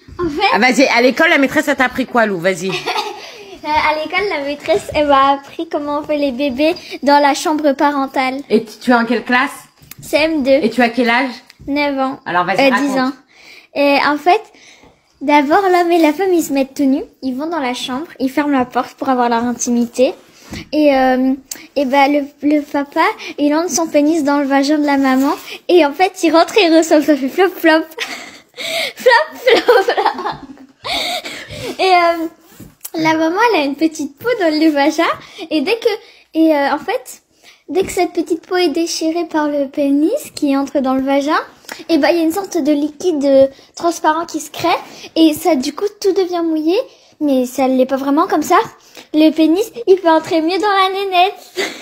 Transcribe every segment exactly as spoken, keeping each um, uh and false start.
En fait... Ah, vas-y, à l'école, la maîtresse, elle t'a appris quoi, Lou? Vas-y. À l'école, la maîtresse, elle m'a appris comment on fait les bébés dans la chambre parentale. Et tu es en quelle classe? C M deux. Et tu as quel âge? neuf ans. Alors, vas-y, euh, raconte. dix ans. Et en fait, d'abord, l'homme et la femme, ils se mettent tout nus. Ils vont dans la chambre, ils ferment la porte pour avoir leur intimité. Et, euh, et ben, le, le papa, il entre son pénis dans le vagin de la maman. Et en fait, il rentre et il ressort. Ça fait flop, flop. Flop, flop, flop. Et, euh, la maman, elle a une petite peau dans le vagin. Et dès que, et euh, en fait, dès que cette petite peau est déchirée par le pénis qui entre dans le vagin, et ben, il y a une sorte de liquide euh, transparent qui se crée. Et ça, du coup, tout devient mouillé. Mais ça l'est pas vraiment comme ça. Le pénis, il peut entrer mieux dans la nénette.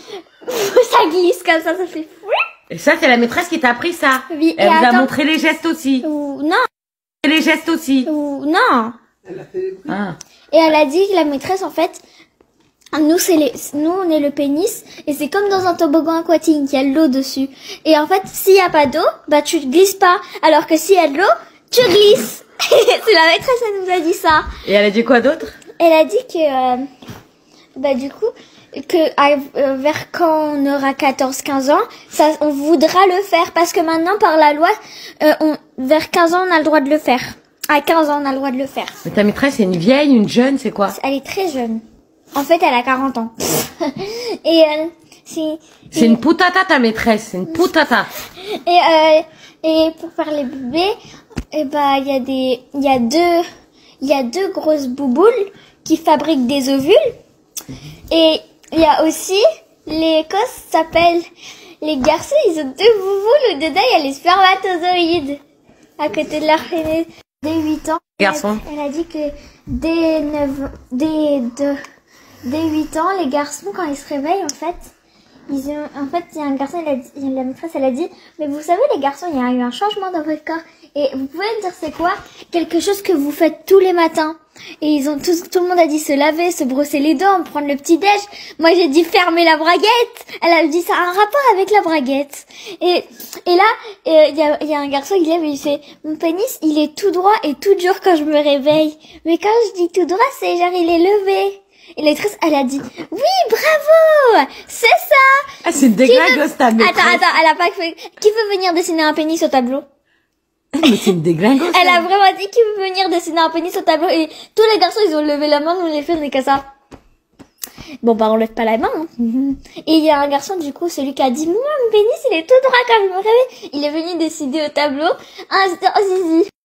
Ça glisse comme ça, ça fait fou. Et ça, c'est la maîtresse qui t'a appris ça. Oui, Elle et vous a attends. montré les gestes aussi. Ou, non. Et les gestes aussi. Ou, non. Ah. Et elle a dit, la maîtresse, en fait, nous, c'est les, nous, on est le pénis, et c'est comme dans un toboggan aquatique, il y a de l'eau dessus. Et en fait, s'il y a pas d'eau, bah, tu glisses pas. Alors que s'il y a de l'eau, tu glisses. C'est la maîtresse, elle nous a dit ça. Et elle a dit quoi d'autre? Elle a dit que, euh, bah, du coup, que euh, vers quand on aura quatorze quinze ans, ça, on voudra le faire. Parce que maintenant, par la loi, euh, on, vers quinze ans, on a le droit de le faire. À quinze ans, on a le droit de le faire. Mais ta maîtresse, c'est une vieille, une jeune, c'est quoi? Elle est très jeune. En fait, elle a quarante ans. Et, euh, c'est... C'est une putata, ta maîtresse, c'est une putata. Et, euh, et pour faire les bébés, eh ben, il y a des, il y a deux, il y a deux grosses bouboules qui fabriquent des ovules. Et il y a aussi, les cosses s'appellent, les garçons, ils ont deux bouboules où dedans il y a les spermatozoïdes. À côté de leur pénis. Dès huit ans. Garçon. Elle, elle a dit que dès neuf, dès deux, dès huit ans, les garçons, quand ils se réveillent, en fait, ils ont, en fait, il y a un garçon, elle a dit, la maîtresse, elle a dit, mais vous savez, les garçons, il y a eu un changement dans votre corps. Et vous pouvez me dire c'est quoi? Quelque chose que vous faites tous les matins. Et ils ont tous, tout le monde a dit se laver, se brosser les dents, prendre le petit déj. Moi, j'ai dit fermer la braguette. Elle a dit ça a un rapport avec la braguette. Et, et là, il y a, y a un garçon qui lève et il fait, mon pénis, il est tout droit et tout dur quand je me réveille. Mais quand je dis tout droit, c'est genre, il est levé. Et la maîtresse, elle a dit, oui, bravo! C'est ça! Ah, c'est dégueulasse, ta maîtresse. Attends, attends, elle a pas fait, qui veut venir dessiner un pénis au tableau? Mais c'est une déglingosse. Elle a vraiment dit qu'il veut venir dessiner un pénis au tableau et tous les garçons ils ont levé la main, nous les filles on est comme ça. Bon bah on lève pas la main. Hein. Et il y a un garçon du coup, celui qui a dit moi mon pénis il est tout droit quand je me réveille. Il est venu dessiner au tableau un, un zizi.